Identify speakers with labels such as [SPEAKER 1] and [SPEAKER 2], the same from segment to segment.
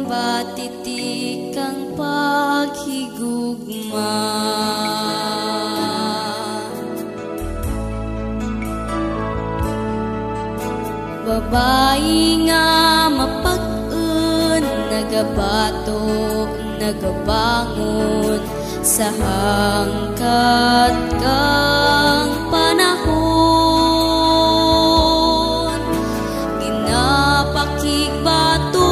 [SPEAKER 1] patitik ang paghigugma. Babayi nga mapag-un, nagabato, nagabangon sa hangkat kang panahon. Ginapakigbato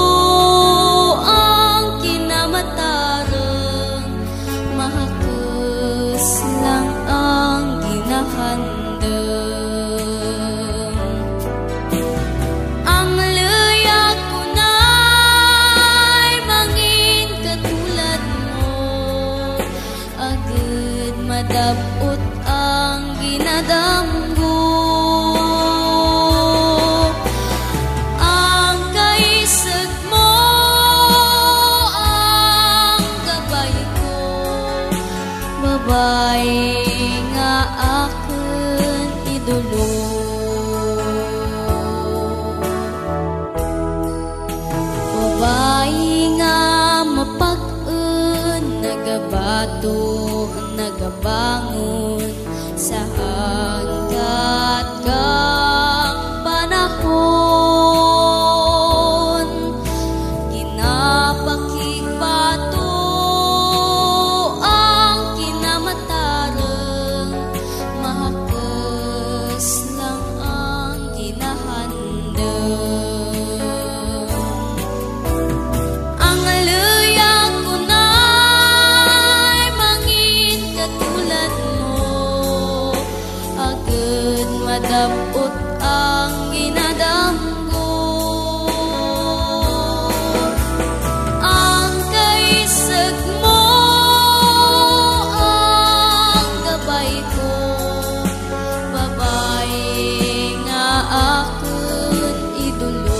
[SPEAKER 1] ang kinamatarang, mahakas lang ang ginahandang. Ang luyak ko na'y mangin katulad mo, agad madabot ang ginadamgo. Ang kaisag mo ang gabay ko, babae nga akin idolo. Babae nga mapag-un, nagabato, nagabangon sa hanggat kang panahon. Ginapakigbato ang kinamatarang, mahakas lang ang ginahandang. Ang luyak ko na'y mangin katulad mo, agad madabot ang ginadamgo. Ang kaisag mo ang gabay ko, babae nga akin idolo.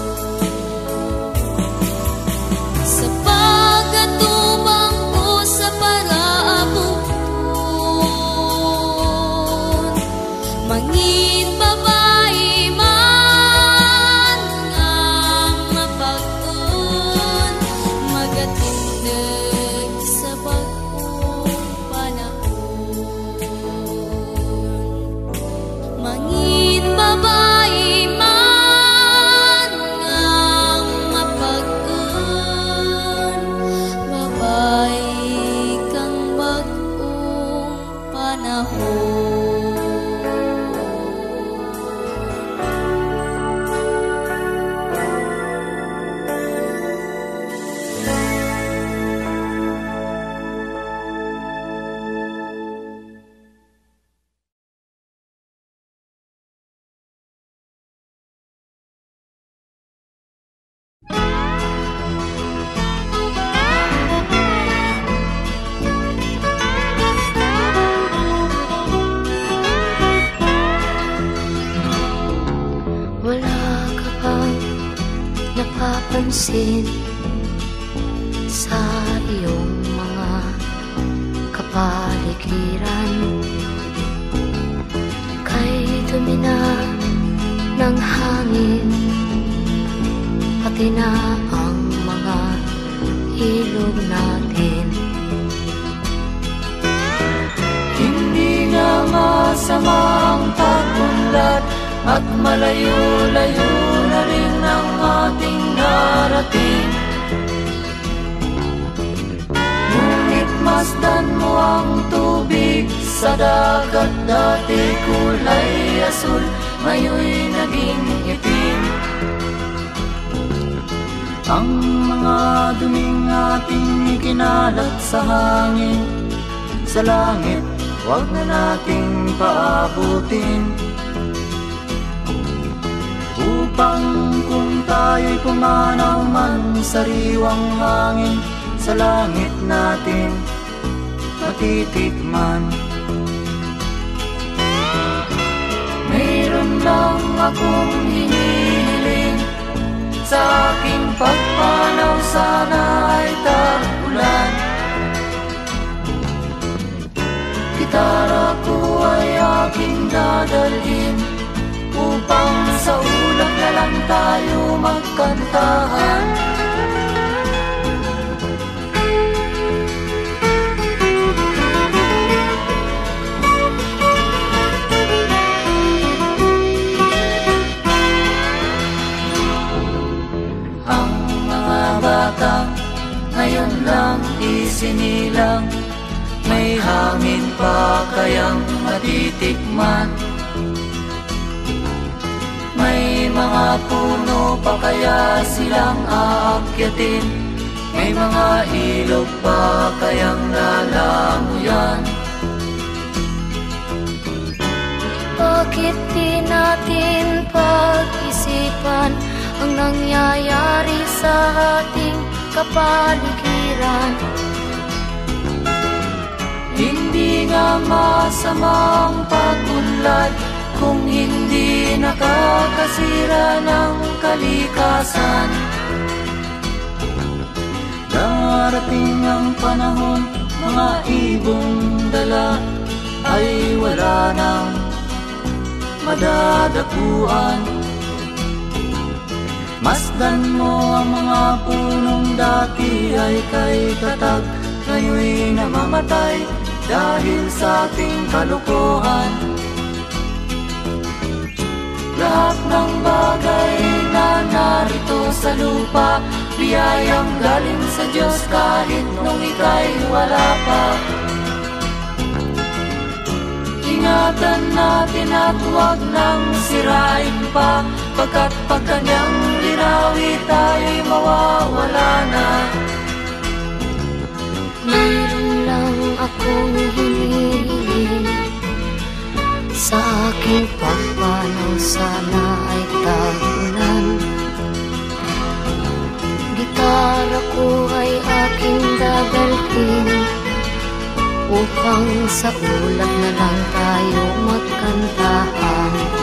[SPEAKER 1] Sa pagkatubang ko sa paraabot, mangin babae man nga mapag-un, magatindig sa bagong panahon. Mangin babae man nga mapag-un, babae kang bagong panahon.
[SPEAKER 2] Wala ka bang napapansin sa iyong mga kapaligiran? Kay dumi na ng hangin, pati na ang mga ilog natin.
[SPEAKER 3] Hindi nga masamang pag-unlad at malayo-layo na rin ang ating narating. Ngunit masdan mo ang tubig sa dagat, dati kulay asul, ngayon'y naging itim. Ang mga duming ating ikinalat sa hangin, sa langit, huwag na nating paabutin. Upang kung tayo'y pumanaw man sa riwang hangin, sa langit natin matitikman. Mayroon lang akong hinihiling, sa aking pagpanaw sana ay tag-ulan. Gitara ko ay aking dadalhin, upang sa ulap na lang tayo magkantahan. batang ngayon lang isinilang. May hangin pa kayang matitikman? May mga puno pa kaya silang aakyatin? May mga ilog pa kayang lalamuyan?
[SPEAKER 2] Bakit di natin pag-isipan ang nangyayari sa ating kapaligiran?
[SPEAKER 3] Hindi nga masamang pagunlad kung hindi nakakasira ng kalikasan. Darating ang panahon, mga ibong dala ay wala nang madadapuan. Masdan mo ang mga punong dati ay kay tatag, ngayon'y namamatay dahil sa ating kalokohan. Lahat ng bagay na narito sa lupa, biyayang galing sa Diyos kahit nung ika'y wala pa. Ingatan natin at huwag nang sirain pa, pagkat pag kanyang linawi tayo'y mawawala na.
[SPEAKER 2] Mayroon lang akong hinihiling, sa aking pagpanaw sana ay tagulan. Gitara ko ay aking dadalhin, upang sa ulap na lang tayo magkantahan.